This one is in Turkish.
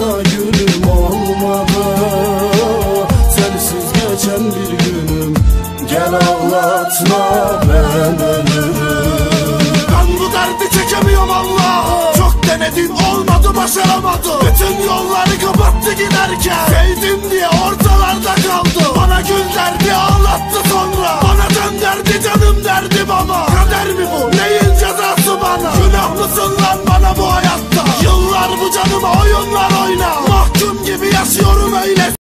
gülüm olmadı. Sensiz geçen bir günüm, gel ağlatma ben ölürüm. Ben bu derdi çekemiyorum Allah. Çok denedim olmadı, başaramadım. Bütün yolları kapattı giderken. Sevdim diye ortalarda kaldı. Bana gül derdi ağlattı sonra. Bana dön derdi canım derdim ama kader mi bu, neyin cezası bana? Günah mısın lan bana bu hayatta? Yıllar bu canıma oyunlar oyna. Mahkum gibi yaşıyorum öyle.